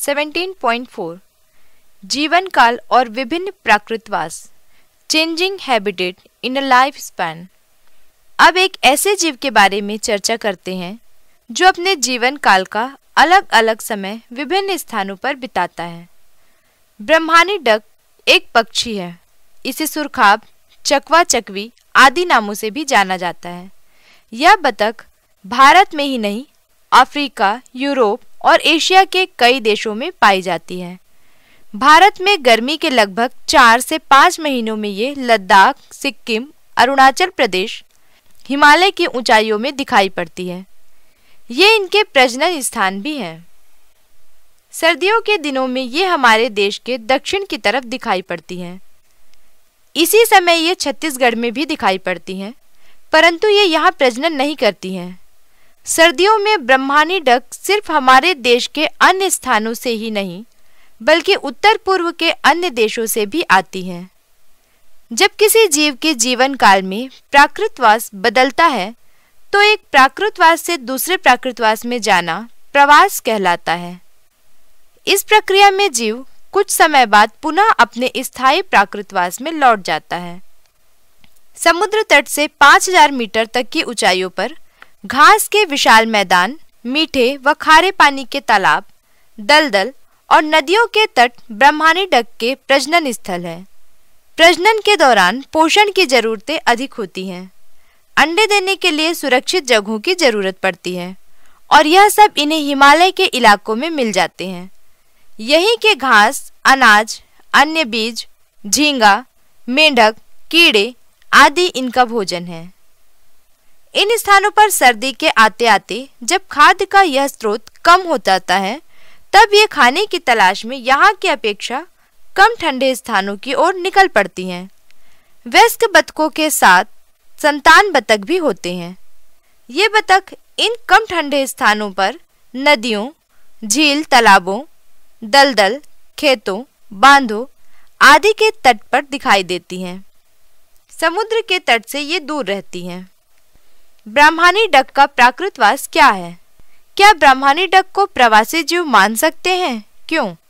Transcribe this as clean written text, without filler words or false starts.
17.4 जीवन काल और विभिन्न प्राकृतवास, changing habitat in a life span. अब एक ऐसे जीव के बारे में चर्चा करते हैं जो अपने जीवन काल का अलग अलग समय विभिन्न स्थानों पर बिताता है। ब्रह्मानी डक एक पक्षी है। इसे सुरखाब, चकवा चकवी आदि नामों से भी जाना जाता है। यह बतख भारत में ही नहीं, अफ्रीका, यूरोप और एशिया के कई देशों में पाई जाती है। भारत में गर्मी के लगभग 4 से 5 महीनों में ये लद्दाख, सिक्किम, अरुणाचल प्रदेश, हिमालय की ऊंचाइयों में दिखाई पड़ती है। ये इनके प्रजनन स्थान भी हैं। सर्दियों के दिनों में ये हमारे देश के दक्षिण की तरफ दिखाई पड़ती हैं। इसी समय ये छत्तीसगढ़ में भी दिखाई पड़ती हैं, परंतु ये यहाँ प्रजनन नहीं करती हैं। सर्दियों में ब्रह्मानी डक सिर्फ हमारे देश के अन्य स्थानों से ही नहीं, बल्कि उत्तर पूर्व के अन्य देशों से भी आती हैं। जब किसी जीव के जीवन काल में प्राकृतवास बदलता है, तो एक प्राकृतवास से दूसरे प्राकृतवास में जाना प्रवास कहलाता है। इस प्रक्रिया में जीव कुछ समय बाद पुनः अपने स्थायी प्राकृतवास में लौट जाता है। समुद्र तट से 5000 मीटर तक की ऊंचाइयों पर घास के विशाल मैदान, मीठे व खारे पानी के तालाब, दलदल और नदियों के तट ब्रह्मानी डक के प्रजनन स्थल हैं। प्रजनन के दौरान पोषण की जरूरतें अधिक होती हैं। अंडे देने के लिए सुरक्षित जगहों की जरूरत पड़ती है और यह सब इन्हें हिमालय के इलाकों में मिल जाते हैं। यहीं के घास, अनाज, अन्य बीज, झींगा, मेंढक, कीड़े आदि इनका भोजन है। इन स्थानों पर सर्दी के आते आते जब खाद्य का यह स्रोत कम हो जाता है, तब ये खाने की तलाश में यहाँ की अपेक्षा कम ठंडे स्थानों की ओर निकल पड़ती हैं। वयस्क बतखों के साथ संतान बतख भी होते हैं। ये बतख इन कम ठंडे स्थानों पर नदियों, झील, तालाबों, दलदल, खेतों, बांधों आदि के तट पर दिखाई देती हैं। समुद्र के तट से ये दूर रहती हैं। ब्रह्मानी डक का प्राकृतवास क्या है? क्या ब्रह्मानी डक को प्रवासी जीव मान सकते हैं? क्यों?